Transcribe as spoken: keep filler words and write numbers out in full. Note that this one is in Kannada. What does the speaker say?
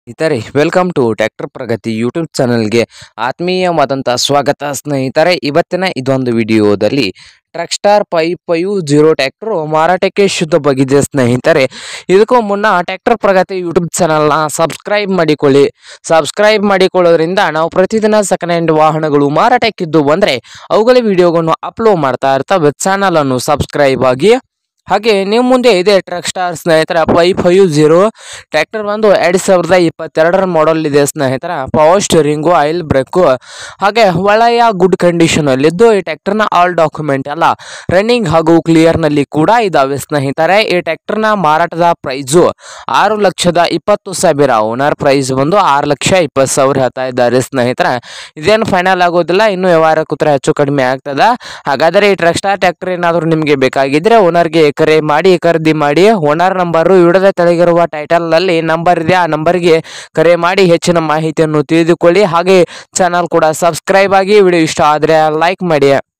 ಸ್ನೇಹಿತರೆ welcome to tractor Pragati YouTube ಚಾನಲ್ಗೆ ಆತ್ಮೀಯವಾದಂಥ ಸ್ವಾಗತ ಸ್ನೇಹಿತರೆ. ಇವತ್ತಿನ ಇದೊಂದು ವಿಡಿಯೋದಲ್ಲಿ truck star five five zero tractor ಮಾರಾಟಕ್ಕೆ ಶುದ್ಧವಾಗಿದೆ ಸ್ನೇಹಿತರೆ. ಇದಕ್ಕೂ ಮುನ್ನ ಟ್ರ್ಯಾಕ್ಟರ್ ಪ್ರಗತಿ ಯೂಟ್ಯೂಬ್ ಚಾನಲ್ನ ಸಬ್ಸ್ಕ್ರೈಬ್ ಮಾಡಿಕೊಳ್ಳಿ. ಸಬ್ಸ್ಕ್ರೈಬ್ ಮಾಡಿಕೊಳ್ಳೋದ್ರಿಂದ ನಾವು ಪ್ರತಿದಿನ ಸೆಕೆಂಡ್ ಹ್ಯಾಂಡ್ ವಾಹನಗಳು ಮಾರಾಟಕ್ಕಿದ್ದು ಬಂದರೆ ಅವುಗಳ ವಿಡಿಯೋಗಳನ್ನು ಅಪ್ಲೋಡ್ ಮಾಡ್ತಾ ಇರ್ತವೆ. ಚಾನಲನ್ನು ಸಬ್ಸ್ಕ್ರೈಬ್ ಆಗಿ. ಹಾಗೆ ನಿಮ್ಮ ಮುಂದೆ ಇದೆ ಟ್ರಕ್ ಸ್ಟಾರ್ ಸ್ನೇಹಿತರ ಫೈವ್ ಫೈವ್ ಜೀರೋ ಟ್ರ್ಯಾಕ್ಟರ್ ಬಂದು ಎರಡು ಸಾವಿರದ ಇಪ್ಪತ್ತೆರಡರ ಮಾಡಲ್ ಇದೆ ಸ್ನೇಹಿತರ. ಪವರ್ ಸ್ಟೀರಿಂಗು, ಆಯಿಲ್ ಬ್ರೇಕು, ಹಾಗೆ ಒಳ್ಳೆಯ ಗುಡ್ ಕಂಡೀಷನಲ್ಲಿದ್ದು ಈ ಟ್ರ್ಯಾಕ್ಟರ್ನ ಆಲ್ ಡಾಕ್ಯುಮೆಂಟ್ ಎಲ್ಲ ರನ್ನಿಂಗ್ ಹಾಗೂ ಕ್ಲಿಯರ್ನಲ್ಲಿ ಕೂಡ ಇದ್ದಾವೆ ಸ್ನೇಹಿತರೆ. ಈ ಟ್ರ್ಯಾಕ್ಟರ್ನ ಮಾರಾಟದ ಪ್ರೈಸು ಆರು ಲಕ್ಷದ ಇಪ್ಪತ್ತು ಸಾವಿರ ಓನರ್ ಪ್ರೈಸ್ ಬಂದು ಆರು ಲಕ್ಷ ಇಪ್ಪತ್ತು ಸಾವಿರ ಹೇಳ್ತಾ ಇದ್ದಾರೆ ಸ್ನೇಹಿತರೆ. ಇದೇನು ಫೈನಲ್ ಆಗೋದಿಲ್ಲ, ಇನ್ನು ವ್ಯವಹಾರ ಕೂತ್ರೆ ಹೆಚ್ಚು ಕಡಿಮೆ ಆಗ್ತದ. ಹಾಗಾದರೆ ಈ ಟ್ರಕ್ ಸ್ಟಾರ್ ಟ್ರ್ಯಾಕ್ಟರ್ ಏನಾದರೂ ನಿಮಗೆ ಬೇಕಾಗಿದ್ರೆ ಓನರ್ಗೆ ಕರೆ ಮಾಡಿ ಖರೀದಿ ಮಾಡಿ. ಓನರ್ ನಂಬರು ವಿಡಿಯೋದ ತೆಳಗಿರುವ ಟೈಟಲ್ ನಲ್ಲಿ ನಂಬರ್ ಇದೆ, ಆ ನಂಬರ್ಗೆ ಕರೆ ಮಾಡಿ ಹೆಚ್ಚಿನ ಮಾಹಿತಿಯನ್ನು ತಿಳಿದುಕೊಳ್ಳಿ. ಹಾಗೆ ಚಾನಲ್ ಕೂಡ ಸಬ್ಸ್ಕ್ರೈಬ್ ಆಗಿ. ವಿಡಿಯೋ ಇಷ್ಟ ಆದರೆ ಲೈಕ್ ಮಾಡಿ.